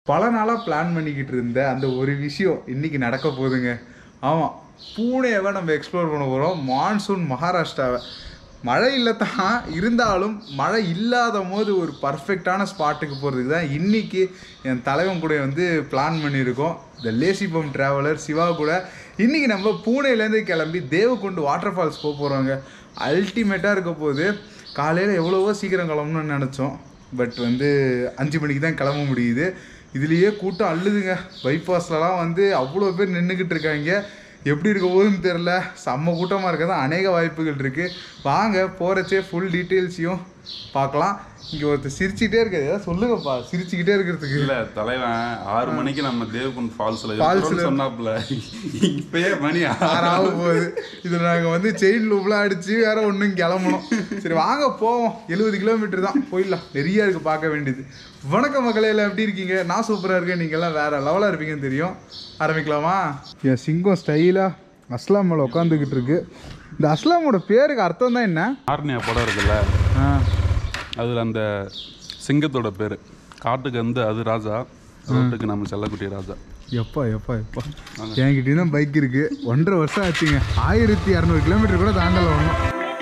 பல நாளாக பிளான் பண்ணிக்கிட்டு இருந்த அந்த ஒரு விஷயம் இன்றைக்கி நடக்க போகுதுங்க. ஆமாம், பூனேவை நம்ம எக்ஸ்ப்ளோர் பண்ண போகிறோம். மான்சூன் மகாராஷ்டிராவை. மழை இல்லை தான், இருந்தாலும் மழை இல்லாத போது ஒரு பர்ஃபெக்டான ஸ்பாட்டுக்கு போகிறதுக்கு தான் இன்றைக்கி என் தலைவன் கூட வந்து பிளான் பண்ணியிருக்கோம். The lazy bum traveller Shiva கூட இன்றைக்கி நம்ம பூனேலேருந்து கிளம்பி தேவகுண்டு வாட்டர் ஃபால்ஸ் போக போகிறோங்க. அல்டிமேட்டாக இருக்க போது. காலையில் எவ்வளவோ சீக்கிரம் கிளம்பணும்னு நினச்சோம், பட் வந்து 5 மணிக்கு தான் கிளம்ப முடியுது. இதுலேயே கூட்டம் அள்ளுதுங்க. பைபாஸ்லலாம் வந்து அவ்வளோ பேர் நின்றுக்கிட்டு இருக்காங்க. எப்படி இருக்க போதுன்னு தெரில, செம்ம கூட்டமாக இருக்க தான் அநேக வாய்ப்புகள் இருக்குது. வாங்க போகிறச்சே ஃபுல் டீட்டெயில்ஸையும் பார்க்கலாம். இங்கே ஒருத்தர் சிரிச்சுக்கிட்டே இருக்காது, ஏதாவது சொல்லுங்கப்பா. சிரிச்சுக்கிட்டே இருக்கிறதுக்கு இல்லை தலைவன் 6 மணிக்கு நம்ம தேவகுண்ட் ஃபால்ஸில் சொன்னாப்புல, இப்பயே மணி 6 ஆக போகுது. இதில் நாங்கள் வந்து செயின் லூப்லாம் அடித்து வேற ஒன்றும் கிளம்பணும். சரி வாங்க போவோம். 70 கிலோமீட்டர் தான், போயிடலாம். நிறையா இருக்குது பார்க்க வேண்டியது. வணக்கம் மக்களே, எல்லாம் எப்படி இருக்கீங்க? நான் சூப்பராக இருக்கேன். நீங்கள்லாம் வேறு லெவலாக இருப்பீங்கன்னு தெரியும். ஆரம்பிக்கலாமா? என் சிங்கம் ஸ்டைலாக அஸ்லாம் மேலே உட்காந்துக்கிட்டு இருக்கு. இந்த அஸ்லாமோட பேருக்கு அர்த்தம் தான் என்ன? ஆர்னியா படம் இருக்குல்ல, அதில் அந்த சிங்கத்தோட பேர். காட்டுக்கு வந்து அது ராஜா, ரோட்டுக்கு நம்ம செல்லக்குட்டி ராஜா. எப்பா என்கிட்ட தான் பைக் இருக்குது. 1.5 வருஷம் ஆச்சுங்க. 1200 கிலோமீட்டர் கூட தாண்டல ஒன்றும்.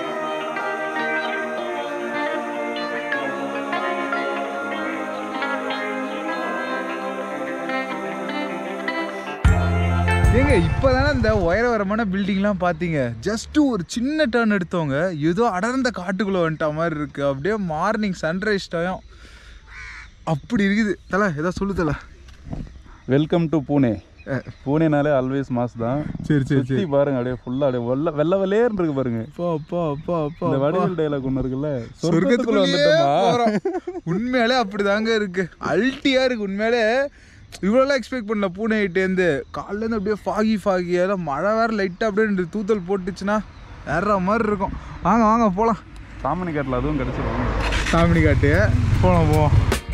ஏங்க இப்போ தானே இந்த உயரவரமான பில்டிங்லாம் பார்த்தீங்க. ஜஸ்ட்டு ஒரு சின்ன டர்ன் எடுத்தவங்க ஏதோ அடர்ந்த காட்டுக்குள்ளே வந்துட்ட மாதிரி இருக்குது. அப்படியே மார்னிங் சன்ரைஸ் டைம் அப்படி இருக்குது. தலை ஏதோ சொல்லு தலை. Welcome to Pune. பூனேனாலே ஆல்வேஸ் மாஸ் தான். சரி பாருங்க, அப்படியே ஃபுல்லாக அப்படியே வெள்ளை வெள்ளையர்னு இருக்கு பாருங்க. இந்த வடிவேல் டைலாக் ஒன்று இருக்குல்ல, சொர்க்கத்துக்குள்ள வந்துட்டோமா. உண்மையாலே அப்படிதாங்க இருக்கு. அல்ட்டியா இருக்கு உண்மையாலே. இவ்வளோலாம் எக்ஸ்பெக்ட் பண்ணல பூனேகிட்டேருந்து. காலிலேருந்து அப்படியே ஃபாகி அதெல்லாம் மழை வேறு லைட்டாக அப்படியே தூத்தல் போட்டுச்சுன்னா வேற மாதிரி இருக்கும். வாங்க போகலாம். தாமணி காட்டில் அதுவும் கிடச்சிருவாங்க. தாமணி காட்டு போவோம்.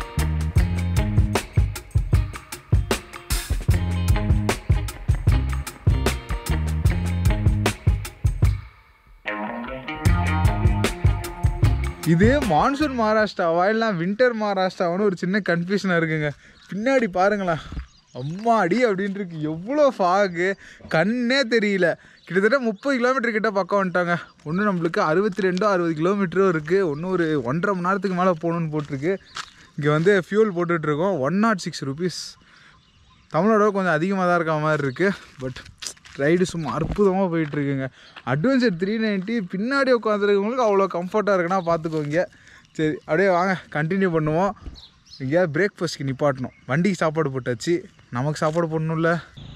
இது மான்சூன் மகாராஷ்டிராவா இல்லை வின்டர் மகாராஷ்டிராவான்னு ஒரு சின்ன கன்ஃபியூஷனாக இருக்குங்க. பின்னாடி பாருங்களேன், அம்மாடி அப்படின்ட்டு இருக்கு. எவ்வளோ ஃபாகு, கண்ணே தெரியல. கிட்டத்தட்ட 30 கிலோமீட்டர் கிட்ட பக்கம் வந்துட்டாங்க. ஒன்று நம்மளுக்கு 62-60 கிலோமீட்டரும் இருக்குது. ஒன்று ஒரு 1.5 மணி நேரத்துக்கு மேலே போகணுன்னு போட்டிருக்கு. இங்கே வந்து ஃபியூல் போட்டுட்ருக்கோம். 106 rupees. தமிழோட கொஞ்சம் அதிகமாக தான் இருக்க மாதிரி இருக்குது. பட் ரைடு சும்மா அற்புதமாக போயிட்டுருக்குங்க. அட்வென்ச்சர் 390 பின்னாடி உட்காந்துருக்கவங்களுக்கு அவ்வளோ கம்ஃபர்ட்டாக இருக்குன்னா பார்த்துக்கோங்க. சரி அப்படியே வாங்க கண்டினியூ பண்ணுவோம். எங்கேயாவது பிரேக்ஃபாஸ்ட்க்கு நிப்பாட்டணும். வண்டிக்கு சாப்பாடு போட்டாச்சு, நமக்கு சாப்பாடு போடணும்ல.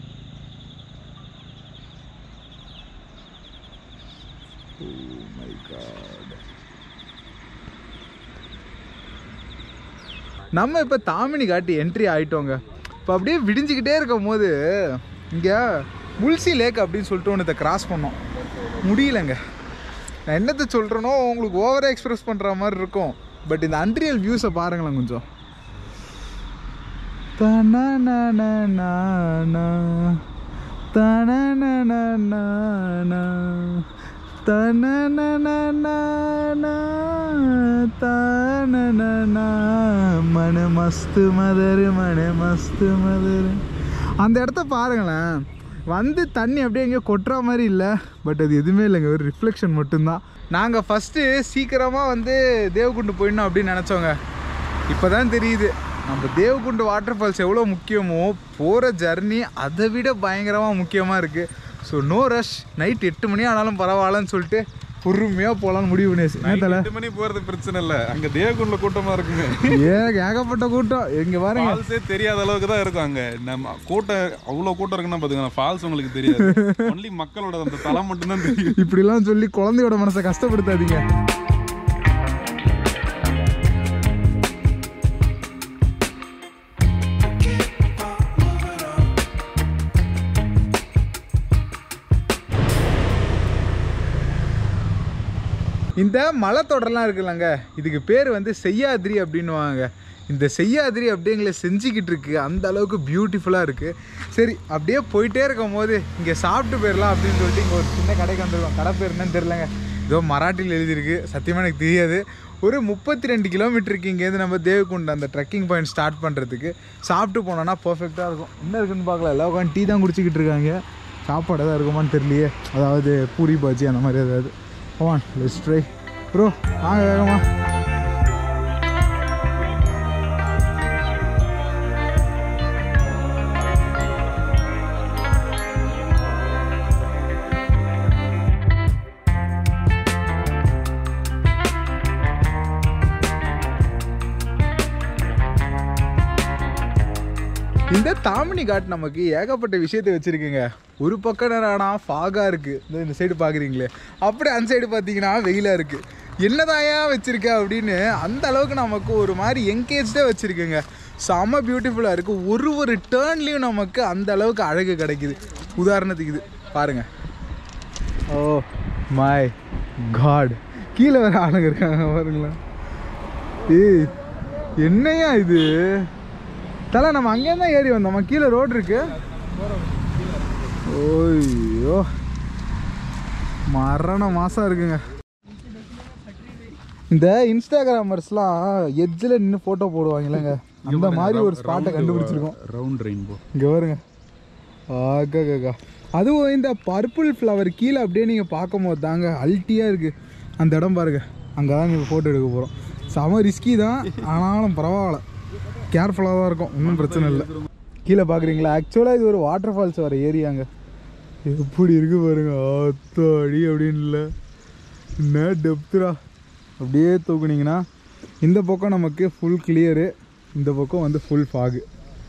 நம்ம இப்போ தாமினி காட்டி என்ட்ரி ஆகிட்டோங்க. இப்போ அப்படியே விடிஞ்சிக்கிட்டே இருக்கும் போது இங்கே முல்சி லேக் அப்படின்னு சொல்லிட்டு ஒன்றத்தை கிராஸ் பண்ணோம். முடியலைங்க. நான் என்னத்தை சொல்கிறேனோ உங்களுக்கு ஓவராக எக்ஸ்ப்ரெஸ் பண்ணுற மாதிரி இருக்கும். பட் இந்த அன்ரியல் வியூஸை பாருங்களேன் கொஞ்சம். மன மஸ்து மதரு அந்த இடத்த பாருங்களேன். வந்து தண்ணி அப்படியே எங்கேயோ கொட்டுற மாதிரி இல்லை, பட் அது எதுவுமே இல்லைங்க, ஒரு ரிஃப்ளெக்ஷன் மட்டும்தான். நாங்கள் ஃபஸ்ட்டு சீக்கிரமாக வந்து தேவகுண்டு போயிடணும் அப்படின்னு நினச்சோங்க. இப்போ தான் தெரியுது நம்ம தேவகுண்டு வாட்டர் ஃபால்ஸ் எவ்வளோ முக்கியமோ, போகிற ஜர்னி அதை விட பயங்கரமாக முக்கியமாக இருக்குது. So no rush. நைட் 8 மணி ஆனாலும் பரவாயில்லன்னு சொல்லிட்டு பொறுமையாக போகலான்னு முடிவு பண்ணியாச்சு. 8 மணி போகிறது பிரச்சனை இல்லை, அங்கே தேவகுண்டில் கூட்டமாக இருக்குங்க. ஏகப்பட்ட கூட்டம். இங்கே பாருங்க, ஃபால்ஸே தெரியாத அளவுக்கு தான் இருக்கும் அங்கே. நம்ம கூட்டம் அவ்வளோ கூட்டம் இருக்குன்னா பார்த்துக்கோங்க. ஃபால்ஸ் உங்களுக்கு தெரியாது, ஒன்லி மக்களோட அந்த தலை மட்டும்தான் தெரியும். இப்படிலாம் சொல்லி குழந்தையோட மனசை கஷ்டப்படுத்தாதீங்க. இந்த மலைத்தொடரெலாம் இருக்குல்லங்க, இதுக்கு பேர் வந்து செய்யாதிரி அப்படின்னுவாங்க. இந்த செய்யாதிரி அப்படியே எங்களை செஞ்சுக்கிட்டு இருக்குது. அந்த அளவுக்கு பியூட்டிஃபுல்லாக இருக்குது. சரி அப்படியே போயிட்டே இருக்கும் போது இங்கே சாப்பிட்டு போயிடலாம் அப்படின்னு சொல்லிட்டு இங்கே ஒரு சின்ன கடைக்கு வந்துருக்கோம். கடை பேர் என்னன்னு தெரிலங்க, ஏதோ மராட்டியில் எழுதியிருக்கு, சத்தியமாக எனக்கு தெரியாது. ஒரு 32 கிலோமீட்டருக்கு இங்கேருந்து நம்ம தேவகுண்ட் அந்த ட்ரெக்கிங் பாயிண்ட் ஸ்டார்ட் பண்ணுறதுக்கு. சாப்பிட்டு போனோன்னா பர்ஃபெக்டாக இருக்கும். என்ன இருக்குன்னு பார்க்கலாம். எல்லாம் உட்காந்து டீ தான் குடிச்சிக்கிட்டு இருக்காங்க. சாப்பாடு எதாவது இருக்குமான்னு தெரியலையே. அதாவது பூரி பாஜி அந்த மாதிரி ஏதாவது. On let's try bro. வாங்க வேகமா. இந்த தாமினி காட் நமக்கு ஏகப்பட்ட விஷயத்தை வச்சுருக்குங்க. ஒரு பக்கம் என்னன்னா ஃபாகாக இருக்குது, இந்த சைடு பார்க்குறீங்களே, அப்படியே அந்த சைடு பார்த்தீங்கன்னா வெயிலாக இருக்குது. என்னதாயா வச்சுருக்க அப்படின்னு அந்த அளவுக்கு நமக்கு ஒரு மாதிரி என்கேஜ்டாக வச்சுருக்குங்க. செம்ம பியூட்டிஃபுல்லாக இருக்குது. ஒரு டேர்ன்லேயும் நமக்கு அந்த அளவுக்கு அழகு கிடைக்குது. உதாரணத்துக்கு இது பாருங்கள். ஓ மை காட், கீழே வேறு ஆளுங்க இருக்காங்க பாருங்களேன். ஏய் என்னையா இது தலை, நம்ம அங்கேருந்து தான் ஏறி வந்தோம். கீழே ரோடு இருக்கு. ஓய்யோ மரண மாசம் இருக்குங்க. இந்த இன்ஸ்டாகிராமர்ஸ்லாம் எட்ஜில் நின்று ஃபோட்டோ போடுவாங்களேங்க, அந்த மாதிரி ஒரு ஸ்பாட்டை கண்டுபிடிச்சிருக்கோம். ரவுண்ட் ரெயின்போ இங்கே வருங்க. ஆகா, அதுவும் இந்த பர்பிள் ஃப்ளவர் கீழே அப்படியே நீங்கள் பார்க்கும் போது தாங்க அல்ட்டியாக இருக்குது. அந்த இடம் பாருங்க, அங்கே தான் நீங்கள் ஃபோட்டோ எடுக்க போகிறோம். செம ரிஸ்கி தான், ஆனாலும் பரவாயில்ல, கேர்ஃபுல்லாக தான் இருக்கும், ஒன்றும் பிரச்சனை இல்லை. கீழே பார்க்குறீங்களா, ஆக்சுவலாக இது ஒரு வாட்டர் ஃபால்ஸ் வர ஏரியாங்க. எப்படி இருக்கு பாருங்க. அத்தாடி அப்படின்னு இல்லை, என்ன டெப்த்துரா. அப்படியே தூக்குனீங்கன்னா இந்த பக்கம் நமக்கு ஃபுல் கிளியரு, இந்த பக்கம் வந்து ஃபுல் ஃபாகு.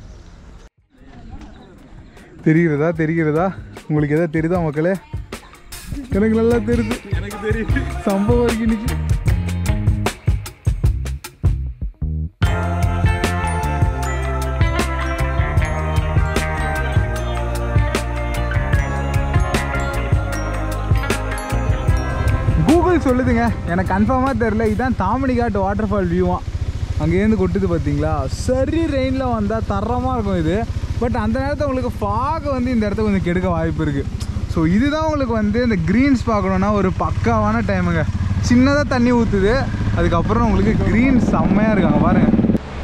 தெரிகிறதா உங்களுக்கு எதாவது தெரியுதா மக்களே? எனக்கு நல்லா தெரியுது. எனக்கு தெரியுது சம்பவம் இருக்கு இன்னைக்கு. கூகுள் சொல்லுதுங்க, எனக்கு கன்ஃபார்மாக தெரில. இதுதான் தாமினி காட் வாட்டர் ஃபால் வியூவான். அங்கேருந்து கொட்டுது பார்த்தீங்களா. சரி ரெயினில் வந்தால் தரமாக இருக்கும் இது. பட் அந்த நேரத்தில் உங்களுக்கு ஃபாக் வந்து இந்த இடத்த கொஞ்சம் கெடுக்க வாய்ப்பு இருக்குது. ஸோ இதுதான் உங்களுக்கு வந்து இந்த க்ரீன்ஸ் பார்க்கணுன்னா ஒரு பக்காவான டைமுங்க. சின்னதாக தண்ணி ஊற்றுது, அதுக்கப்புறம் உங்களுக்கு க்ரீன் செம்மையாக இருக்காங்க பாருங்கள்.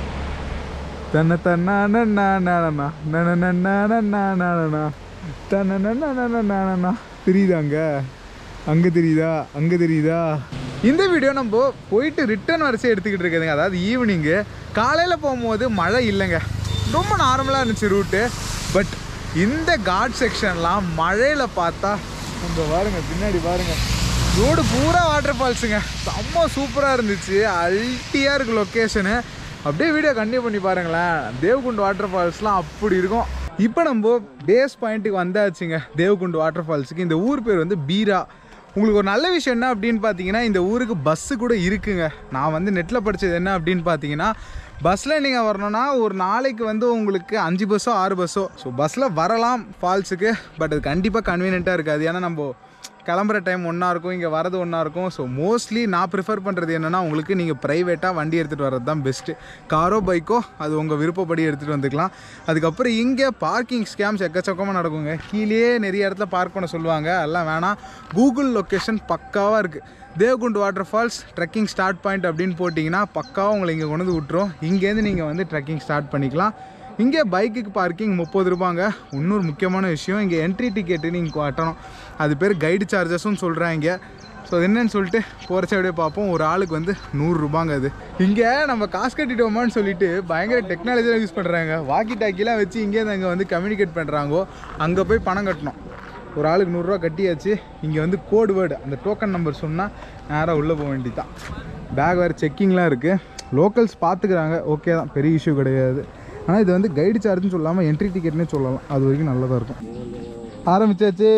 தெரியுதாங்க, அங்கே தெரியுதா. இந்த வீடியோ நம்ம போயிட்டு ரிட்டர்ன் வரிசை எடுத்துக்கிட்டு இருக்குதுங்க. அதாவது ஈவினிங்கு காலையில் போகும்போது மழை இல்லைங்க, ரொம்ப நார்மலாக இருந்துச்சு ரூட்டு. பட் இந்த காட் செக்ஷன்லாம் மழையில் பார்த்தா நம்ம பாருங்க, பின்னாடி பாருங்கள், ரோடு பூரா வாட்டர் ஃபால்ஸுங்க. செம்ம சூப்பராக இருந்துச்சு, அல்ட்டியாக இருக்குது லொக்கேஷனு. அப்படியே வீடியோ கண்டினியூ பண்ணி பாருங்களேன். தேவகுண்ட் வாட்டர் ஃபால்ஸ்லாம் அப்படி இருக்கும். இப்போ நம்ம பேஸ் பாயிண்ட்டுக்கு வந்தாச்சுங்க, தேவகுண்ட் வாட்டர் ஃபால்ஸுக்கு. இந்த ஊர் பேர் வந்து பீரா. உங்களுக்கு ஒரு நல்ல விஷயம் என்ன அப்படின்னு பார்த்தீங்கன்னா, இந்த ஊருக்கு பஸ்ஸு கூட இருக்குங்க. நான் வந்து நெட்டில் படித்தது என்ன அப்படின்னு பார்த்தீங்கன்னா, பஸ்ஸில் நீங்கள் வரணுன்னா ஒரு நாளைக்கு வந்து உங்களுக்கு 5 பஸ்ஸோ 6 பஸ்ஸோ. ஸோ பஸ்ஸில் வரலாம் ஃபால்ஸுக்கு. பட் அது கண்டிப்பாக கன்வீனியண்ட்டாக இருக்காது. ஏன்னா நம்ம கிளம்புற டைம் ஒன்றா இருக்கும், இங்கே வரது ஒன்றா இருக்கும். ஸோ மோஸ்ட்லி நான் ப்ரிஃபர் பண்ணுறது என்னென்னா, உங்களுக்கு நீங்கள் ப்ரைவேட்டாக வண்டி எடுத்துகிட்டு வர்றது தான் பெஸ்ட்டு. காரோ பைக்கோ அது உங்கள் விருப்பப்படி எடுத்துகிட்டு வந்துக்கலாம். அதுக்கப்புறம் இங்கே பார்க்கிங் ஸ்கேம்ஸ் எக்கச்சக்கமாக நடக்குங்க. கீழே நிறைய இடத்துல பார்க் பண்ண சொல்லுவாங்க, எல்லாம் வேணாம். கூகுள் லொக்கேஷன் பக்காவாக இருக்குது. Devkund waterfalls trekking start point அப்படின்னு போட்டிங்கன்னா பக்காவாக உங்களை இங்கே கொண்டு வந்து விட்டுரும். இங்கேருந்து நீங்கள் வந்து ட்ரெக்கிங் ஸ்டார்ட் பண்ணிக்கலாம். இங்கே பைக்குக்கு பார்க்கிங் 30 ரூபாங்க. இன்னொரு முக்கியமான விஷயம், இங்கே என்ட்ரி டிக்கெட்டு நீங்கள் கட்டணும். அது பேர் கைடு சார்ஜஸ்ன்னு சொல்கிறாங்க. ஸோ அது என்னன்னு சொல்லிட்டு போகிறச்ச அப்படியே பார்ப்போம். ஒரு ஆளுக்கு வந்து 100 ரூபாங்க. அது இங்கே நம்ம காசு கட்டிட்டோமான்னு சொல்லிட்டு பயங்கர டெக்னாலஜிலாம் யூஸ் பண்ணுறாங்க. வாக்கி டாக்கிலாம் வச்சு இங்கேருந்து அங்கே வந்து கம்யூனிகேட் பண்ணுறாங்கோ. அங்கே போய் பணம் கட்டணும். ஒரு ஆளுக்கு 100 ரூபா கட்டியாச்சு. இங்கே வந்து கோட் வேர்டு, அந்த டோக்கன் நம்பர் சொன்னால் நேராக உள்ளே போக வேண்டியது தான். பேக் வேறு செக்கிங்லாம் இருக்குது. லோக்கல்ஸ் பார்த்துக்கிறாங்க, ஓகே தான், பெரிய இஷ்யூ கிடையாது. ஆனால் இது வந்து கைடு சார்ஜ்னு சொல்லாமல் என்ட்ரி டிக்கெட்னே சொல்லலாம். அது வரைக்கும் நல்லதாக இருக்கும். ஆரம்பிச்சாச்சு.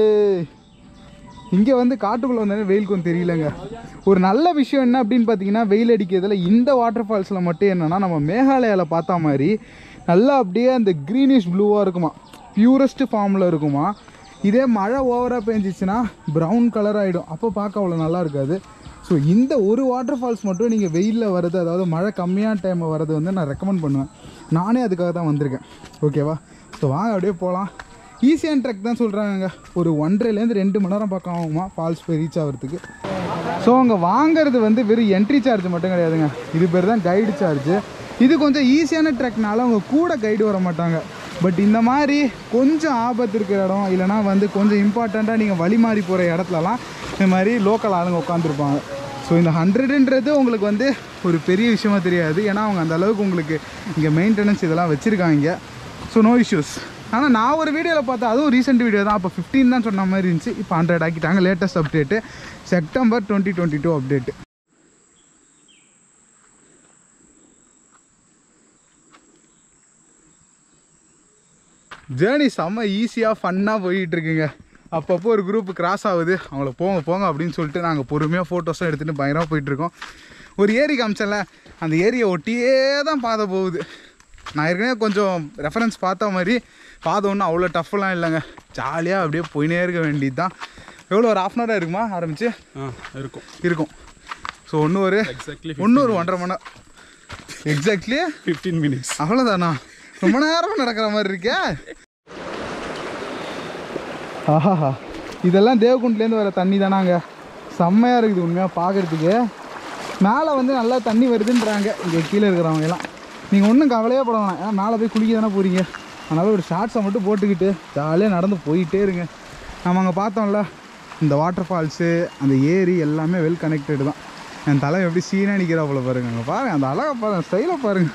இங்கே வந்து காட்டுக்குள்ளே வந்தாலே வெயில் கொஞ்சம் தெரியலங்க. ஒரு நல்ல விஷயம் என்ன அப்படின்னு பார்த்தீங்கன்னா, வெயில் அடிக்கிறதுல இந்த வாட்டர் ஃபால்ஸில் மட்டும் என்னென்னா, நம்ம மேகாலயாவில் பார்த்தா மாதிரி நல்லா அப்படியே அந்த க்ரீனிஷ் ப்ளூவாக இருக்குமா, பியூரஸ்ட் ஃபார்மில் இருக்குமா. இதே மழை ஓவராக பெஞ்சிச்சுன்னா ப்ரௌன் கலர் ஆகிடும், அப்போ பார்க்க அவ்வளோ நல்லா இருக்காது. ஸோ இந்த ஒரு வாட்டர் ஃபால்ஸ் மட்டும் நீங்கள் வெயிலில் வர்றது, அதாவது மழை கம்மியான டைமில் வர்றது வந்து நான் ரெக்கமெண்ட் பண்ணுவேன். நானே அதுக்காக தான் வந்திருக்கேன். ஓகேவா? ஸோ வாங்க அப்படியே போகலாம். ஈஸியான ட்ரெக் தான் சொல்கிறாங்க. ஒரு 1.5 to 2 மணி நேரம் பக்கம் ஆகுமா ஃபால்ஸ் போய் ரீச் ஆகிறதுக்கு. ஸோ அங்கே வாங்கிறது வந்து வெறும் என்ட்ரி சார்ஜ் மட்டும் கிடையாதுங்க, இது பேர் தான் கைடு சார்ஜ். இது கொஞ்சம் ஈஸியான ட்ரெக்னால அவங்க கூட கைடு வர மாட்டாங்க. பட் இந்த மாதிரி கொஞ்சம் ஆபத்து இருக்கிற இடம் இல்லைனா வந்து கொஞ்சம் இம்பார்ட்டண்ட்டாக நீங்கள் வழி மாறி போகிற இடத்துலலாம் இந்த மாதிரி லோக்கல் ஆளுங்க உட்காந்துருப்பாங்க. ஸோ இந்த 100ன்றது உங்களுக்கு வந்து ஒரு பெரிய விஷயமா தெரியாது, ஏன்னா அவங்க அந்த அளவுக்கு உங்களுக்கு இங்கே மெயின்டெனன்ஸ் இதெல்லாம் வச்சுருக்காங்க. So no issues. ஆனால் நான் ஒரு வீடியோவில் பார்த்தேன், அதுவும் ரீசெண்ட் வீடியோ தான், அப்போ 15 தான் சொன்ன மாதிரி இருந்துச்சு, இப்போ 100 ஆக்கிட்டாங்க. Latest update September 2022 update. Journey செம்ம ஈஸியாக ஃபன்னாக போயிட்டுருக்குங்க. அப்பப்போ ஒரு குரூப்பு கிராஸ் ஆகுது, அவங்கள போங்க போங்க அப்படின்னு சொல்லிட்டு நாங்கள் பொறுமையாக ஃபோட்டோஸும் எடுத்துகிட்டு பயங்கரமாக போயிட்டுருக்கோம். ஒரு ஏரி காமிச்சல, அந்த ஏரியை ஒட்டியே தான் பாதை போகுது. நான் ஏற்கனவே கொஞ்சம் ரெஃபரன்ஸ் பார்த்த மாதிரி பாதை ஒன்றும் அவ்வளோ டஃப்லாம் இல்லைங்க, ஜாலியாக அப்படியே போயினே இருக்க வேண்டியது தான். எவ்வளோ ஒரு 1/2 hour இருக்குமா ஆரம்பிச்சு? இருக்கும். ஸோ இன்னும் ஒரு 1.5 மணி நேரம், எக்ஸாக்ட்லி 15 minutes. அவ்வளோதானா? ரொம்ப நேரம் நடக்கிற மாதிரி இருக்கே. ஆஹா, இதெல்லாம் தேவகுண்ட்லேருந்து வர தண்ணி தானாங்க, செம்மையாக இருக்குது உண்மையாக பார்க்குறதுக்கு. மேலே வந்து நல்லா தண்ணி வருதுன்றாங்க இங்கே கீழே இருக்கிறவங்க எல்லாம். நீங்கள் ஒன்றும் கவலையே பட வேணாம், ஏன்னா மேலே போய் குளிக்க தானே போகிறீங்க. அதனால் ஒரு ஷார்ட்ஸை மட்டும் போட்டுக்கிட்டு ஜாலியாக நடந்து போயிட்டே இருங்க. நம்ம அங்கே பார்த்தோம்ல இந்த வாட்டர் ஃபால்ஸு, அந்த ஏரி எல்லாமே வெல் கனெக்டடு தான். என் தலை எப்படி சீனாக நிற்கிறாப்புல பாருங்க, அங்கே பாருங்கள், அந்த அழகை பாருங்கள், ஸ்டைலை பாருங்கள்.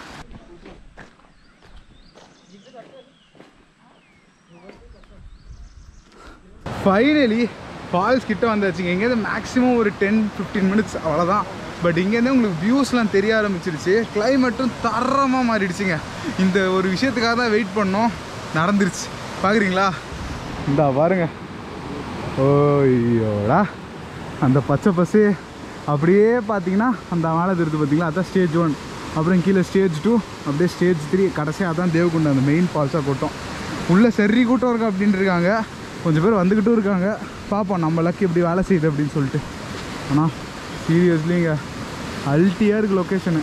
ஃபைனலி ஃபால்ஸ் கிட்ட வந்தாச்சுங்க. இங்கேருந்து மேக்ஸிமம் ஒரு 10-15 minutes அவ்வளோதான். பட் இங்கேருந்து உங்களுக்கு வியூஸ்லாம் தெரிய ஆரம்பிச்சிருச்சு, கிளைமேட்டும் தரமாக மாறிடுச்சுங்க. இந்த ஒரு விஷயத்துக்காக தான் வெயிட் பண்ணோம், நடந்துருச்சு. பார்க்குறீங்களா? இந்தா பாருங்க, ஓய்யோடா அந்த பச்சை பசு அப்படியே பார்த்தீங்கன்னா அந்த மேலே தெரியுது பார்த்தீங்களா, அதான் ஸ்டேஜ் 1, அப்புறம் கீழே ஸ்டேஜ் 2, அப்படியே ஸ்டேஜ் 3, கடைசியாக அதான் தேவகுண்டம் அந்த மெயின் ஃபால்ஸாக கூட்டம். உள்ளே சரி கூட்டம் இருக்கா அப்படின்ட்டு இருக்காங்க, கொஞ்சம் பேர் வந்துக்கிட்டும் இருக்காங்க. பார்ப்போம் நம்ம லக்கு எப்படி வேலை செய்யுது அப்படின்னு சொல்லிட்டு. ஆனால் சீரியஸ்லிங்க அல்ட்டியாக இருக்குது லொக்கேஷனு.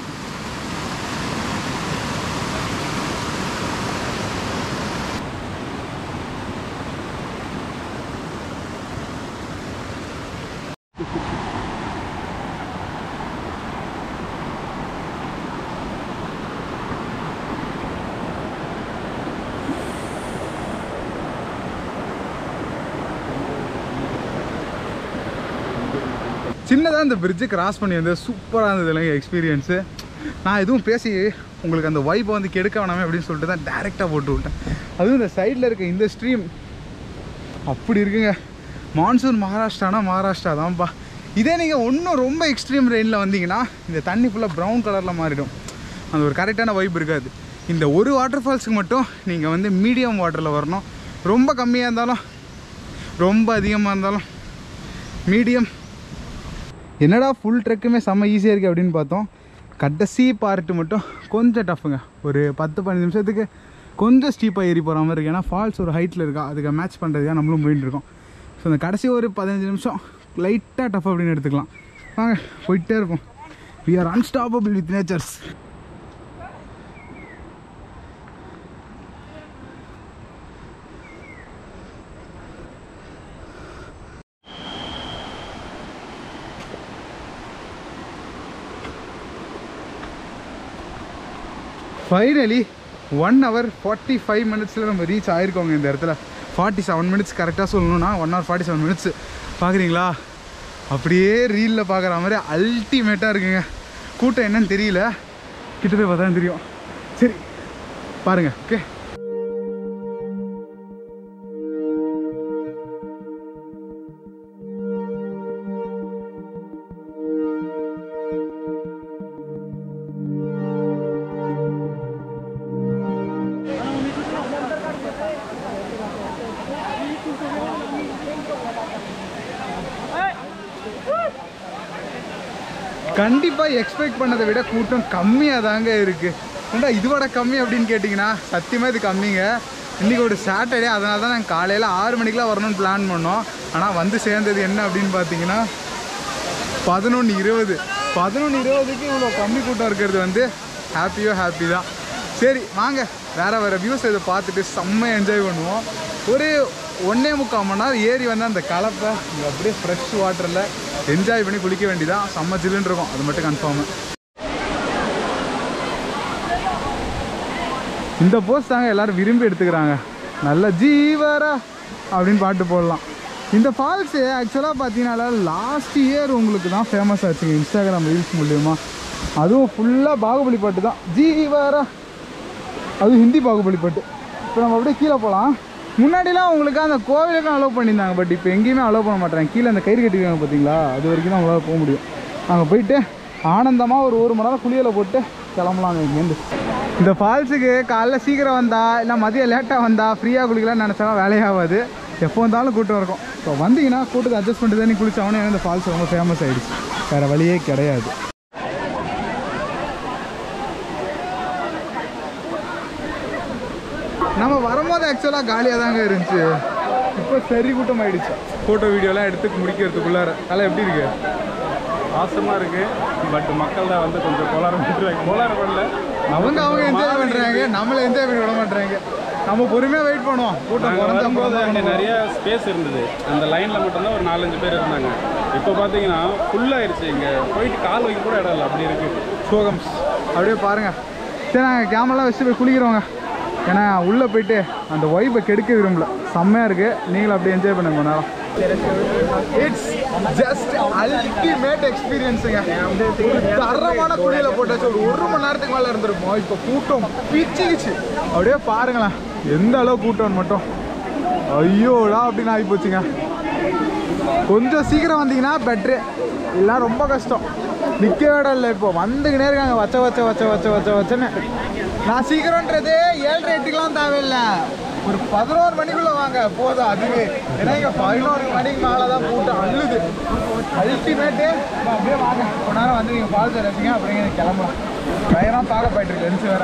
சின்னதாக இந்த பிரிட்ஜு கிராஸ் பண்ணி வந்து சூப்பராக இருந்தது இல்லைங்க எக்ஸ்பீரியன்ஸு. நான் எதுவும் பேசி உங்களுக்கு அந்த வைப்பை வந்து கெடுக்க வேணாமே அப்படின்னு சொல்லிட்டு தான் டேரெக்டாக போட்டு விட்டேன். அதுவும் இந்த சைடில் இருக்க இந்த ஸ்ட்ரீம் அப்படி இருக்குங்க. மான்சூன் மகாராஷ்டிரானா மகாராஷ்டிரா தான்ப்பா. இதே நீங்கள் இன்னும் ரொம்ப எக்ஸ்ட்ரீம் ரெயினில் வந்தீங்கன்னா இந்த தண்ணி ஃபுல்லாக ப்ரௌன் கலரில் மாறிடும், அந்த ஒரு கரெக்டான வைப் இருக்காது. இந்த ஒரு வாட்டர் ஃபால்ஸுக்கு மட்டும் நீங்கள் வந்து மீடியம் வாட்டரில் வரணும். ரொம்ப கம்மியாக இருந்தாலும் ரொம்ப அதிகமாக இருந்தாலும் மீடியம். என்னடா ஃபுல் ட்ரெக்குமே செம்ம ஈஸியாக இருக்குது அப்படின்னு பார்த்தோம், கடைசி பார்ட்டு மட்டும் கொஞ்சம் டஃப்புங்க. ஒரு 10-15 நிமிஷத்துக்கு கொஞ்சம் ஸ்டீப்பாக ஏறி போகிற மாதிரி இருக்குது, ஏன்னா ஃபால்ஸ் ஒரு ஹைட்டில் இருக்கா, அதுக்கு மேட்ச் பண்ணுறதுக்காக நம்மளும் போயிட்டு இருக்கோம். ஸோ இந்த கடைசி ஒரு 15 நிமிஷம் லைட்டாக டஃப் அப்படின்னு எடுத்துக்கலாம். வாங்க போயிட்டே இருப்போம். We are unstoppable with natures. Finally 1 hour 45 minutesல நம்ம ரீச் ஆகிருக்கோங்க இந்த இடத்துல. 47 minutes கரெக்டாக சொல்லணும்னா 1 hour 47 minutes. பார்க்குறீங்களா, அப்படியே ரீலில் பார்க்குற மாதிரி அல்டிமேட்டாக இருக்குங்க. கூட்டம் என்னன்னு தெரியல, கிட்டத்தட்ட பார்த்தா தான் தெரியும். சரி பாருங்கள். ஓகே, கண்டிப்பாக எக்ஸ்பெக்ட் பண்ணதை விட கூட்டம் கம்மியாக தாங்க இருக்குது. ஏண்டா இதுவோட கம்மி அப்படின்னு கேட்டிங்கன்னா சத்தியமாக இது கம்மிங்க. இன்றைக்கி ஒரு சாட்டர்டே, அதனால தான் நாங்கள் காலையில் 6 மணிக்கெலாம் வரணும்னு பிளான் பண்ணோம். ஆனால் வந்து சேர்ந்தது என்ன அப்படின்னு பார்த்தீங்கன்னா 11:20. 11:20க்கு இவ்வளோ கம்மி கூட்டம் இருக்கிறது வந்து ஹாப்பி தான். சரி வாங்க வேறு வியூஸ் இதை பார்த்துட்டு செம்ம என்ஜாய் பண்ணுவோம். ஒரு 1.25 மணி நேரம் ஏறி வந்து அந்த கலப்பை அப்படியே ஃப்ரெஷ் வாட்டரில் என்ஜாய் பண்ணி குளிக்க வேண்டியதான். செம்ம ஜில்லுன்னு இருக்கும், அது மட்டும் கன்ஃபார்மு. இந்த போஸ்ட் தாங்க எல்லாரும் விரும்பி எடுத்துக்கிறாங்க. நல்ல ஜீவரா அப்படின்னு பாட்டு போடலாம். இந்த ஃபால்ஸு ஆக்சுவலாக பார்த்தீங்கன்னா லாஸ்ட் இயர் உங்களுக்கு தான் ஃபேமஸ் ஆச்சுங்க இன்ஸ்டாகிராம் ரீல்ஸ் மூலியமாக. அதுவும் ஃபுல்லாக பாகுபலி பாட்டு தான், ஜீவரா. அதுவும் ஹிந்தி பாகுபலி பாட்டு. இப்போ நம்ம அப்படியே கீழே போகலாம். முன்னாடிலாம் உங்களுக்கு அந்த கோவிலுக்கும் அலோவ் பண்ணியிருந்தாங்க, பட் இப்போ எங்கேயுமே அலோவ் பண்ண மாட்டேறாங்க. கீழே அந்த கயிறு கட்டிருக்காங்க பார்த்தீங்களா, அது வரைக்கும் தான் உங்களால் போக முடியும். அங்கே போயிட்டு ஆனந்தமாக ஒரு மணி நேரம் குளியலை போட்டு கிளம்பலாங்க இங்கேருந்து. இந்த ஃபால்ஸுக்கு காலைல சீக்கிரம் வந்தால் இல்லை மதியம் லேட்டாக வந்தால் ஃப்ரீயாக குளிக்கலாம்னு நினச்சாலும் வேலையாகாது. எப்போ வந்தாலும் கூட்டம் இருக்கும். ஸோ வந்தீங்கன்னா கூட்டத்தை அட்ஜஸ்ட் பண்ணிட்டு தான் நீ குளிச்சாங்கன்னா இந்த ஃபால்ஸ் ரொம்ப ஃபேமஸ் ஆகிடுச்சு, வேறு வழியே கிடையாது. நம்ம வரும்போது ஆக்சுவலாக காலியாக தாங்க இருந்துச்சு, இப்போ சரி கூட்டம் ஆகிடுச்சு. ஃபோட்டோ வீடியோலாம் எடுத்து முடிக்கிறதுக்குள்ளார அதெல்லாம் எப்படி இருக்கு? ஆசமாக இருக்குது. பட் மக்கள் தான் வந்து கொஞ்சம் கோளாறு பண்ணல. அவங்க என்ஜாய் பண்ணுறாங்க, நம்மளை என்ஜாய் பண்ணி விட மாட்டுறாங்க. நம்ம பொறுமையாக வெயிட் பண்ணுவோம். கூட்டம் வரும்போது அங்கே நிறைய ஸ்பேஸ் இருந்தது, அந்த லைனில் மட்டும்தான் ஒரு 4-5 பேர் இருந்தாங்க. இப்போ பார்த்தீங்கன்னா ஃபுல்லாகிடுச்சு, இங்கே போயிட்டு கால் வைக்க கூட இடம் இல்லை, அப்படி இருக்குது. சோகம்ஸ் அப்படியே பாருங்கள். சரி, நாங்கள் கேமராலாம் வச்சு போய் குளிக்கிறோங்க. ஏன்னா உள்ளே போயிட்டு அந்த வைப்பை கெடுக்க விரும்பல. செம்மையாக இருக்குது, நீங்களும் அப்படியே என்ஜாய் பண்ணுங்க நேரம். இட்ஸ் ஜஸ்ட் அல்டிமேட் எக்ஸ்பீரியன்ஸுங்க. தரமான குளியல போட்டாச்சு, ஒரு மணி நேரத்துக்கு மேலே இருந்திருப்போம். இப்போ கூட்டம் பிச்சுக்கிச்சு. அப்படியே பாருங்களேன் எந்த அளவு கூட்டம் மட்டும். ஐயோடா அப்படின்னு ஆகி போச்சுங்க. கொஞ்சம் சீக்கிரம் வந்தீங்கன்னா பெட்ரு, இல்லை ரொம்ப கஷ்டம். நிற்க இடம் இல்லை. இப்போ வந்துக்கினே இருக்காங்க வச்சன்னு. நான் சீக்கிரம்ன்றது 7:08க்குலாம் தேவையில்லை, ஒரு 11 மணிக்குள்ளே வாங்க போதும் அதுவே. ஏன்னா இங்கே 11 மணிக்கு மேலே தான் கூட்டம் அள்ளுது. அல்டிமேட்டு. அப்படியே வாங்க கொஞ்ச நேரம் வந்து நீங்கள் ஃபால்ஸ் ரசிங்க, அப்படிங்க கிளம்பலாம். பயங்கரம் பார்க்க போயிட்டுருக்கு லென்ஸ் வேறு.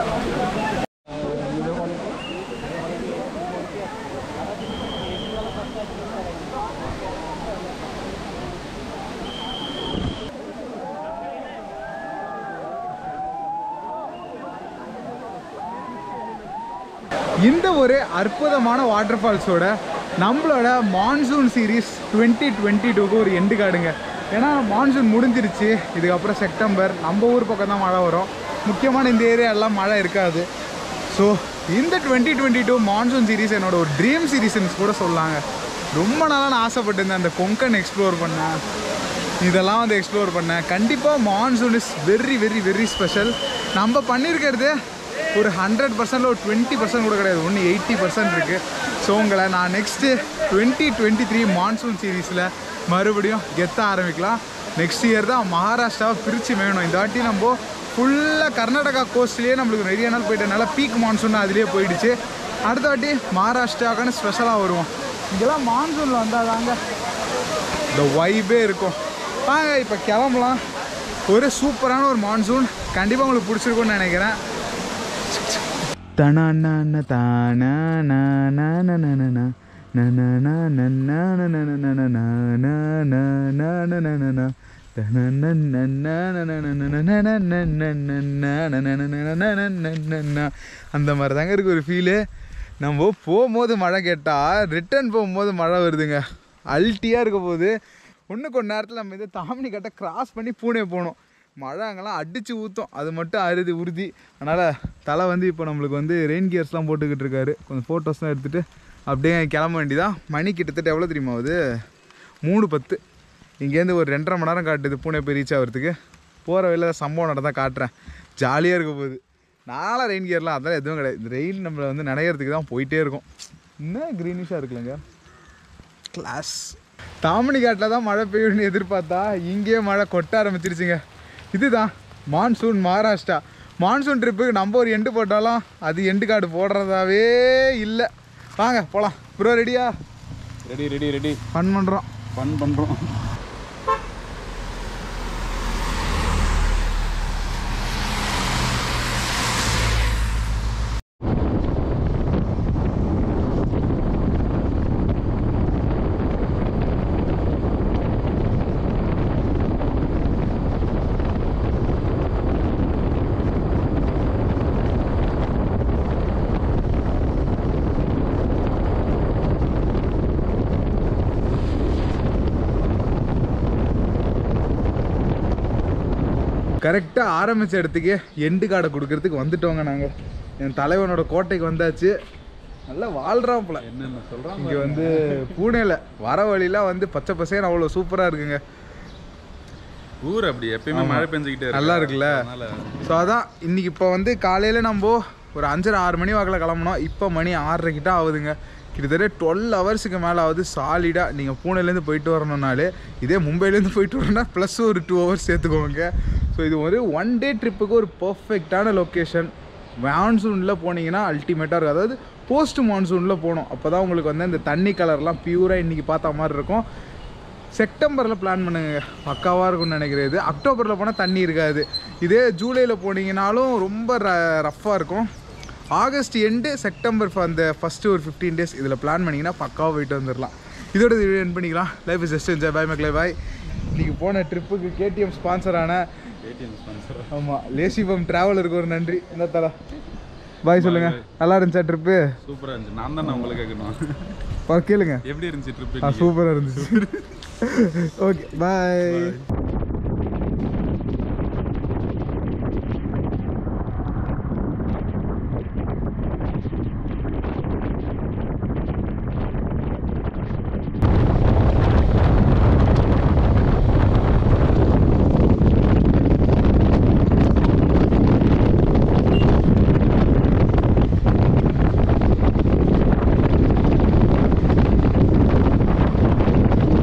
இந்த ஒரு அற்புதமான வாட்டர் ஃபால்ஸோட நம்மளோட மான்சூன் சீரீஸ் 2022க்கு ஒரு எண்டு காடுங்க. ஏன்னா மான்சூன் முடிஞ்சிருச்சு, இதுக்கப்புறம் செப்டம்பர் நம்ம ஊர் பக்கம் தான் மழை வரும். முக்கியமான இந்த ஏரியாலாம் மழை இருக்காது. ஸோ இந்த 2022 மான்சூன் சீரீஸ் என்னோட ஒரு ட்ரீம் சீரீஸ்ன்னு கூட சொல்லாங்க. ரொம்ப நாளாக நான் ஆசைப்பட்டிருந்தேன் அந்த கொங்கன் எக்ஸ்ப்ளோர் பண்ணேன், இதெல்லாம் வந்து எக்ஸ்ப்ளோர் பண்ணேன். கண்டிப்பாக monsoon is very very very special. நம்ம பண்ணியிருக்கிறது ஒரு 100%ல் ஒரு 20% கூட கிடையாது, ஒன்று 80% இருக்குது. ஸோ உங்களை நான் நெக்ஸ்ட்டு 2023 மான்சூன் சீரீஸில் மறுபடியும் கெத்த ஆரம்பிக்கலாம். நெக்ஸ்ட் இயர் தான் மகாராஷ்டிராவை பிரித்து வேணும். இந்த வாட்டி நம்ம ஃபுல்லாக கர்நாடகா கோஸ்ட்லேயே நம்மளுக்கு நிறைய நாள் போயிட்டனால பீக் மான்சூன் அதுலேயே போயிடுச்சு. அடுத்த வாட்டி மகாராஷ்டிராவுக்கான ஸ்பெஷலாக வருவோம். இங்கெல்லாம் மான்சூனில் வந்தால் தாங்க இந்த வைபே இருக்கும். வாங்க இப்போ கிளம்பலாம். ஒரு சூப்பரான ஒரு மான்சூன் கண்டிப்பாக உங்களுக்கு பிடிச்சிருக்கும்னு நினைக்கிறேன். தனான தானா அந்த மாதிரி தாங்க இருக்குது ஒரு ஃபீலு. நம்ம போகும்போது மழை கேட்டால் ரிட்டர்ன் போகும்போது மழை வருதுங்க. அல்ட்டியாக இருக்க போது. இன்னும் கொஞ்ச நேரத்தில் நம்ம இது தாமினி கட்டை கிராஸ் பண்ணி பூனே போகணும். மழை அங்கெல்லாம் அடித்து ஊற்றும், அது மட்டும் உறுதி. அதனால் தலை வந்து இப்போ நம்மளுக்கு வந்து ரெயின் கியர்ஸ்லாம் போட்டுக்கிட்டு இருக்காரு. கொஞ்சம் ஃபோட்டோஸ்லாம் எடுத்துகிட்டு அப்படியே கிளம்ப வேண்டியதான். மணி கிட்டத்தட்ட எவ்வளோ தெரியுமா ஆகுது? 3:10. இங்கேருந்து ஒரு 2.5 மணி நேரம் காட்டுது பூனே போய் ரீச் ஆகிறதுக்கு. போகிற வழியில் சம்பவம் நடந்தால் காட்டுறேன், ஜாலியாக இருக்க போகுது. நாளாக ரெயின் கியர்லாம் அதெல்லாம் எதுவும் கிடையாது. இந்த ரெயின் நம்மளை வந்து நனைகிறதுக்கு தான் போயிட்டே இருக்கும். இன்னும் க்ரீனிஷாக இருக்குல்லங்க கிளாஸ். தாமினி காட்டில் தான் மழை பெய்யும்னு எதிர்பார்த்தா இங்கேயே மழை கொட்ட ஆரம்பிச்சிருச்சுங்க. இதுதான் மான்சூன் மகாராஷ்டிரா. மான்சூன் ட்ரிப்புக்கு நம்ம ஒரு எண்டு போட்டாலும் அது எண்டு கார்டு போடுறதாவே இல்லை. வாங்க போகலாம். ப்ரோ ரெடியா? ரெடி. ஃபன் பண்ணுறோம். கரெக்டாக ஆரம்பித்த இடத்துக்கு எண்டு கார்டை கொடுக்கறதுக்கு வந்துட்டோங்க நாங்கள். என் தலைவனோட கோட்டைக்கு வந்தாச்சு. நல்லா வாழ்கிறாப்புல என்னென்ன சொல்கிறாங்க இங்கே வந்து பூனேல வர வழிலாம் வந்து பச்சை பசேன்னு அவ்வளோ சூப்பராக இருக்குங்க. ஊர் அப்படி எப்பயுமே மழை பெஞ்சிக்கிட்டே நல்லா இருக்குல்ல. ஸோ அதான் இன்னைக்கு இப்போ வந்து காலையில் நம்ம ஒரு 5:30-6 மணி வாக்கில் கிளம்புனோம். இப்போ மணி 6:30 கிட்ட ஆகுதுங்க. கிட்டத்தட்ட 12 ஹவர்ஸுக்கு மேலே ஆகுது சாலிடாக. நீங்கள் பூனேலேருந்து போயிட்டு வரணுன்னாலே, இதே மும்பைலேருந்து போயிட்டு வரணும்னா ப்ளஸ் ஒரு 2 ஹவர்ஸ் சேர்த்துக்கோங்க. ஸோ இது ஒரு 1 டே ட்ரிப்புக்கு ஒரு பர்ஃபெக்டான லொக்கேஷன். மான்சூனில் போனீங்கன்னா அல்டிமேட்டாக இருக்கும். அதாவது போஸ்ட் மான்சூனில் போகணும். அப்போ தான் உங்களுக்கு வந்து அந்த தண்ணி கலர்லாம் பியூராக இன்றைக்கி பார்த்த மாதிரி இருக்கும். செப்டம்பரில் பிளான் பண்ணுங்க, பக்காவாக இருக்கும்னு நினைக்கிறேன். இது அக்டோபரில் போனால் தண்ணி இருக்காது. இதே ஜூலையில் போனீங்கனாலும் ரொம்ப ரஃப்பாக இருக்கும். ஆகஸ்ட் எண்டு செப்டம்பர் அந்த ஃபஸ்ட்டு ஒரு 15 டேஸ் இதில் பிளான் பண்ணிங்கன்னா பக்காவாக போயிட்டு வந்துடலாம். இதோட வீடியோ என் பண்ணிக்கலாம். Life is just enjoy. Bye மக்களே பாய். இன்றைக்கி போன ட்ரிப்புக்கு KTM ஸ்பான்சரான ஆமாம் லேசிபம் ட்ராவலருக்கு ஒரு நன்றி. என்ன தலை பாய் சொல்லுங்கள். நல்லா இருந்துச்சா ட்ரிப்பு? சூப்பராக இருந்துச்சு. நான் தான் உங்களை கேட்கணும். கேளுங்க எப்படி இருந்துச்சு ட்ரிப்பு? சூப்பராக இருந்துச்சு. ஓகே பாய்.